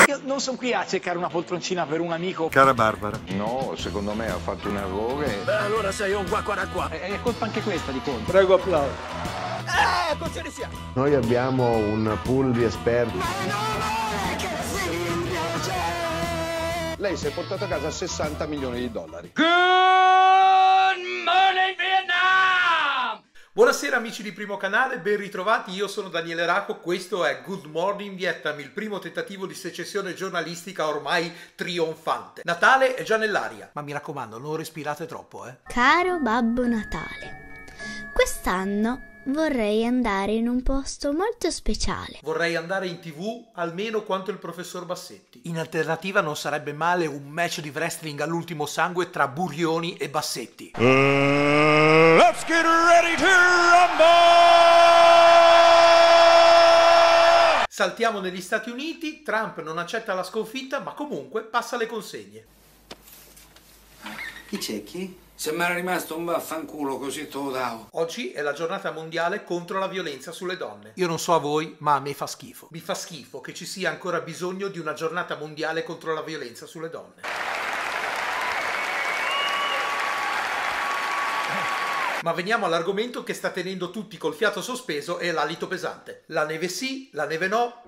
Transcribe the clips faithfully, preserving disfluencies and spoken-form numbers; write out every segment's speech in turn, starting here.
Io non sono qui a cercare una poltroncina per un amico. Cara Barbara. No, secondo me ha fatto un errore. Beh, allora sei un qua qua qua. È colpa anche questa di Conte. Prego applauso. Eh, attenzione sia. Noi abbiamo un pool di esperti. Lei si è portato a casa sessanta milioni di dollari. Good morning Vietnam! Buonasera amici di Primo Canale, ben ritrovati, io sono Daniele Racco, questo è Good Morning Vietnam, il primo tentativo di secessione giornalistica ormai trionfante. Natale è già nell'aria, ma mi raccomando non respirate troppo, eh. Caro Babbo Natale, quest'anno vorrei andare in un posto molto speciale. Vorrei andare in tv almeno quanto il professor Bassetti. In alternativa non sarebbe male un match di wrestling all'ultimo sangue tra Burioni e Bassetti. Uh, let's get ready to rumble! Saltiamo negli Stati Uniti, Trump non accetta la sconfitta ma comunque passa le consegne. Chi c'è chi? Se mi era rimasto un vaffanculo così te lo davo. Oggi è la giornata mondiale contro la violenza sulle donne. Io non so a voi, ma a me fa schifo. Mi fa schifo che ci sia ancora bisogno di una giornata mondiale contro la violenza sulle donne. Ma veniamo all'argomento che sta tenendo tutti col fiato sospeso e l'alito pesante. La neve sì, la neve no.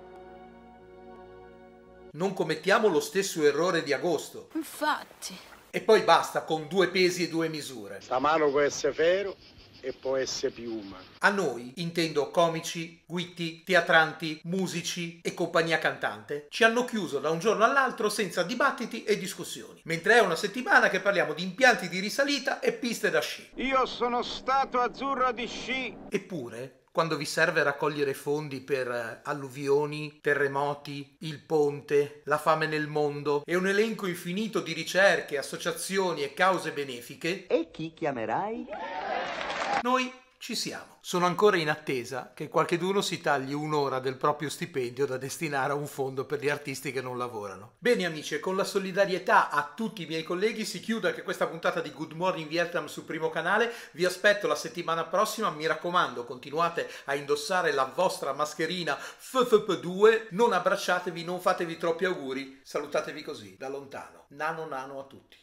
Non commettiamo lo stesso errore di agosto. Infatti. E poi basta con due pesi e due misure. La mano può essere ferro e può essere piuma. A noi, intendo comici, guitti, teatranti, musici e compagnia cantante, ci hanno chiuso da un giorno all'altro senza dibattiti e discussioni. Mentre è una settimana che parliamo di impianti di risalita e piste da sci. Io sono stato azzurro di sci. Eppure, quando vi serve raccogliere fondi per alluvioni, terremoti, il ponte, la fame nel mondo e un elenco infinito di ricerche, associazioni e cause benefiche, e chi chiamerai? Noi ci siamo. Sono ancora in attesa che qualcheduno si tagli un'ora del proprio stipendio da destinare a un fondo per gli artisti che non lavorano. Bene amici, e con la solidarietà a tutti i miei colleghi si chiude anche questa puntata di Good Morning Vietnam sul Primo Canale. Vi aspetto la settimana prossima, mi raccomando, continuate a indossare la vostra mascherina F F P due, non abbracciatevi, non fatevi troppi auguri, salutatevi così, da lontano. Nano nano a tutti.